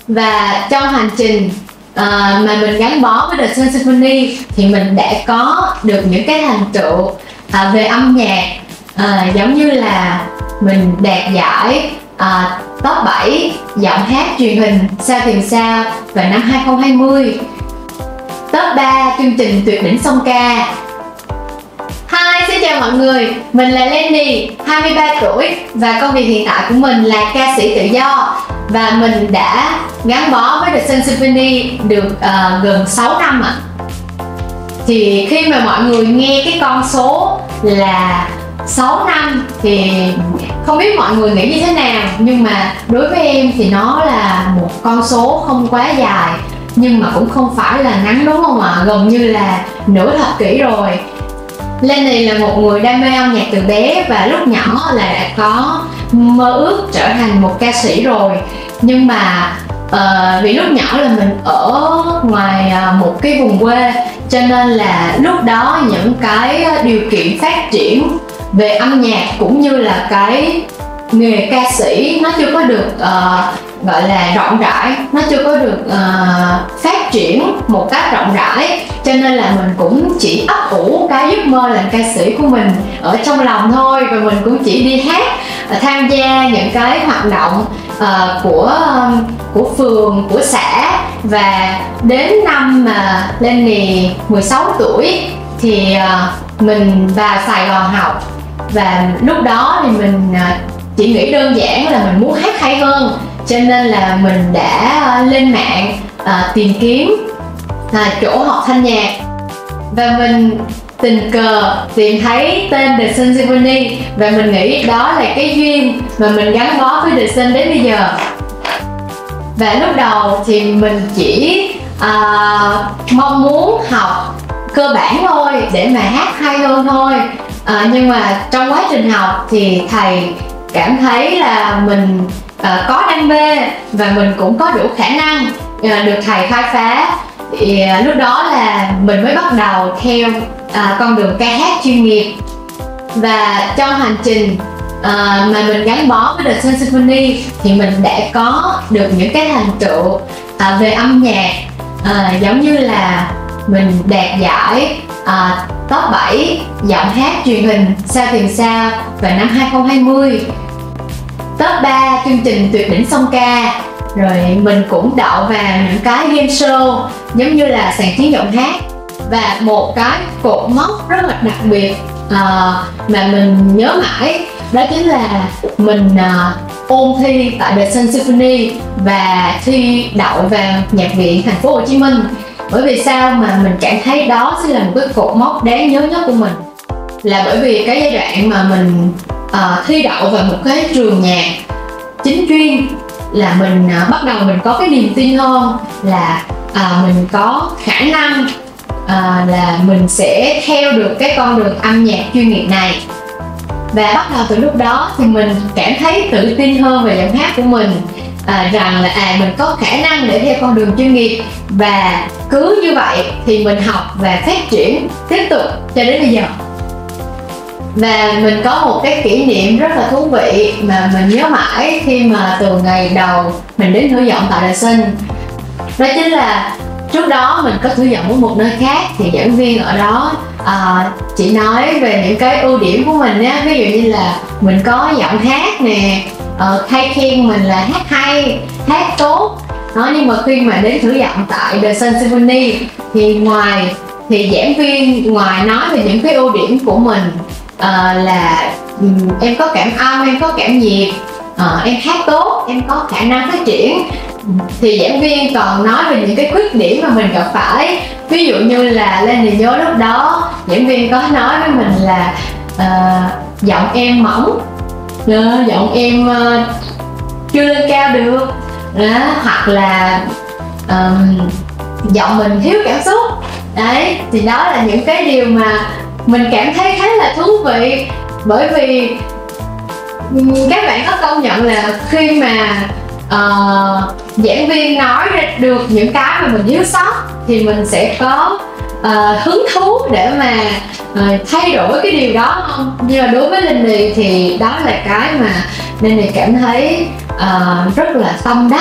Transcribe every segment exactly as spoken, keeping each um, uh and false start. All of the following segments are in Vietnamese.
Và trong hành trình uh, mà mình gắn bó với The Sun Symphony thì mình đã có được những cái thành tựu uh, về âm nhạc, uh, giống như là mình đạt giải uh, top bảy giọng hát truyền hình Sao Tiền Sao vào năm hai không hai không, top ba chương trình Tuyệt đỉnh song ca. Hi, xin chào mọi người, mình là Lenny, hai mươi ba tuổi và công việc hiện tại của mình là ca sĩ tự do. Và mình đã gắn bó với The Sun Symphony được uh, gần sáu năm ạ. Thì khi mà mọi người nghe cái con số là sáu năm thì không biết mọi người nghĩ như thế nào, nhưng mà đối với em thì nó là một con số không quá dài nhưng mà cũng không phải là ngắn, đúng không ạ? Gần như là nửa thập kỷ rồi. Lenny là một người đam mê âm nhạc từ bé và lúc nhỏ là đã có mơ ước trở thành một ca sĩ rồi. Nhưng mà uh, vì lúc nhỏ là mình ở ngoài uh, một cái vùng quê, cho nên là lúc đó những cái điều kiện phát triển về âm nhạc cũng như là cái nghề ca sĩ nó chưa có được uh, gọi là rộng rãi, nó chưa có được uh, phát triển một cách rộng rãi, cho nên là mình cũng chỉ ấp ủ cái giấc mơ làm ca sĩ của mình ở trong lòng thôi. Và mình cũng chỉ đi hát, uh, tham gia những cái hoạt động uh, của um, của phường, của xã. Và đến năm mà Lenny mười sáu tuổi thì uh, mình vào Sài Gòn học. Và lúc đó thì mình uh, chỉ nghĩ đơn giản là mình muốn hát hay hơn, cho nên là mình đã lên mạng uh, tìm kiếm uh, chỗ học thanh nhạc. Và mình tình cờ tìm thấy tên The Sun Symphony và mình nghĩ đó là cái duyên mà mình gắn bó với The Sun đến bây giờ. Và lúc đầu thì mình chỉ uh, mong muốn học cơ bản thôi để mà hát hay hơn thôi. Uh, nhưng mà trong quá trình học thì thầy cảm thấy là mình uh, có đam mê và mình cũng có đủ khả năng, uh, được thầy khai phá. Thì uh, lúc đó là mình mới bắt đầu theo uh, con đường ca hát chuyên nghiệp. Và trong hành trình uh, mà mình gắn bó với The Sun Symphony thì mình đã có được những cái thành tựu uh, về âm nhạc, uh, giống như là mình đạt giải uh, top bảy giọng hát truyền hình Sao Tiền Sao vào năm hai không hai không, top ba chương trình Tuyệt đỉnh song ca. Rồi mình cũng đậu vào những cái game show giống như là Sàn Chiến Giọng Hát. Và một cái cột mốc rất là đặc biệt uh, mà mình nhớ mãi, đó chính là mình uh, ôn thi tại The Sun Symphony và thi đậu vào Nhạc viện Thành phố Hồ Chí Minh. Bởi vì sao mà mình cảm thấy đó sẽ là một cái cột mốc đáng nhớ nhất của mình, là bởi vì cái giai đoạn mà mình uh, thi đậu vào một cái trường nhạc chính chuyên là mình uh, bắt đầu mình có cái niềm tin hơn là uh, mình có khả năng uh, là mình sẽ theo được cái con đường âm nhạc chuyên nghiệp này. Và bắt đầu từ lúc đó thì mình cảm thấy tự tin hơn về giọng hát của mình, à, rằng là à mình có khả năng để theo con đường chuyên nghiệp. Và cứ như vậy thì mình học và phát triển tiếp tục cho đến bây giờ. Và mình có một cái kỷ niệm rất là thú vị mà mình nhớ mãi khi mà từ ngày đầu mình đến thử giọng tại The Sun. Đó chính là trước đó mình có thử giọng ở một nơi khác thì giảng viên ở đó à, chỉ nói về những cái ưu điểm của mình á, ví dụ như là mình có giọng hát nè, uh, hay khen mình là hát hay, hát tốt đó. Nhưng mà khi mà đến thử giọng tại The Sun Symphony thì ngoài thì giảng viên ngoài nói về những cái ưu điểm của mình, uh, là um, em có cảm âm, em có cảm nhiệt, uh, em hát tốt, em có khả năng phát triển, thì giảng viên còn nói về những cái khuyết điểm mà mình gặp phải. Ví dụ như là Lenny nhớ lúc đó giảng viên có nói với mình là uh, giọng em mỏng, uh, giọng em uh, chưa lên cao được đó, hoặc là um, giọng mình thiếu cảm xúc. Đấy, thì đó là những cái điều mà mình cảm thấy khá là thú vị. Bởi vì các bạn có công nhận là khi mà uh, giảng viên nói ra được những cái mà mình thiếu sót thì mình sẽ có uh, hứng thú để mà uh, thay đổi cái điều đó không? Nhưng mà đối với Lenny thì đó là cái mà Lenny cảm thấy uh, rất là tâm đắc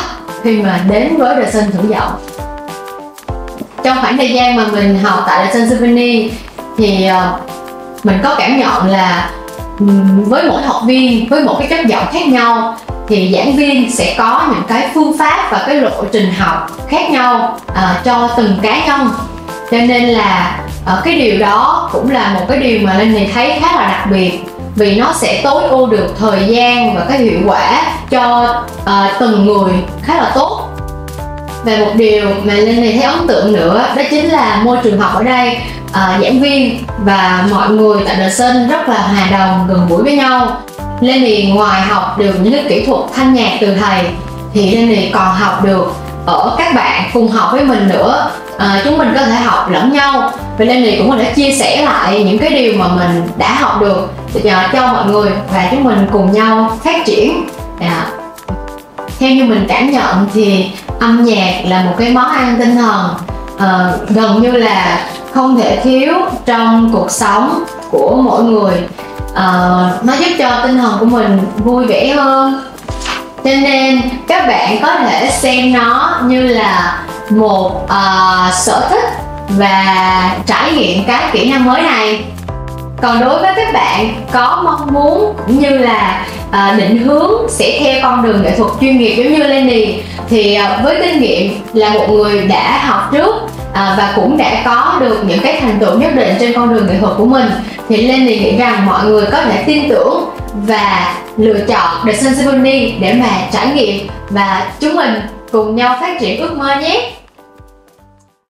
khi mà đến với The Sun Thử Giọng. Trong khoảng thời gian mà mình học tại The Sun Symphony thì uh, mình có cảm nhận là um, với mỗi học viên, với một cái chất giọng khác nhau thì giảng viên sẽ có những cái phương pháp và cái lộ trình học khác nhau uh, cho từng cá nhân. Cho nên là uh, cái điều đó cũng là một cái điều mà Linh thấy khá là đặc biệt, vì nó sẽ tối ưu được thời gian và cái hiệu quả cho uh, từng người khá là tốt. Và một điều mà Linh thấy ấn tượng nữa đó chính là môi trường học ở đây, uh, giảng viên và mọi người tại The Sun rất là hòa đồng, gần gũi với nhau. Linh thì ngoài học được những cái kỹ thuật thanh nhạc từ thầy thì Linh thì còn học được ở các bạn cùng học với mình nữa. À, chúng mình có thể học lẫn nhau, và Linh thì cũng có thể chia sẻ lại những cái điều mà mình đã học được cho mọi người và chúng mình cùng nhau phát triển. À, theo như mình cảm nhận thì âm nhạc là một cái món ăn tinh thần à, gần như là không thể thiếu trong cuộc sống của mỗi người. À, nó giúp cho tinh thần của mình vui vẻ hơn, cho nên các bạn có thể xem nó như là một uh, sở thích và trải nghiệm cái kỹ năng mới này. Còn đối với các bạn có mong muốn cũng như là uh, định hướng sẽ theo con đường nghệ thuật chuyên nghiệp giống như Lenny, thì uh, với kinh nghiệm là một người đã học trước uh, và cũng đã có được những cái thành tựu nhất định trên con đường nghệ thuật của mình, thì Lenny nghĩ rằng mọi người có thể tin tưởng và lựa chọn The Sun Symphony để mà trải nghiệm, và chúng mình cùng nhau phát triển ước mơ nhé.